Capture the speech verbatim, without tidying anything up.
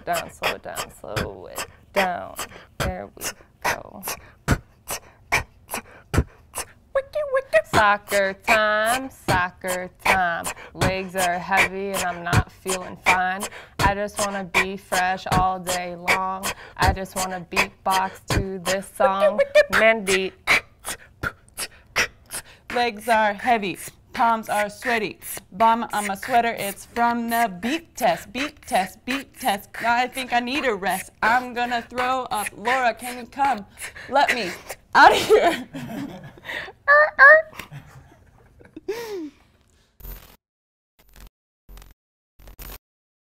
down, slow it down, slow it down. There we go. Soccer time, soccer time. Legs are heavy and I'm not feeling fine. I just want to be fresh all day long. I just want to beatbox to this song. Mandy. Legs are heavy, palms are sweaty. Bomb on my sweater, it's from the beat test, beat test, beat test. I think I need a rest. I'm gonna throw up. Laura, can you come? Let me out of here.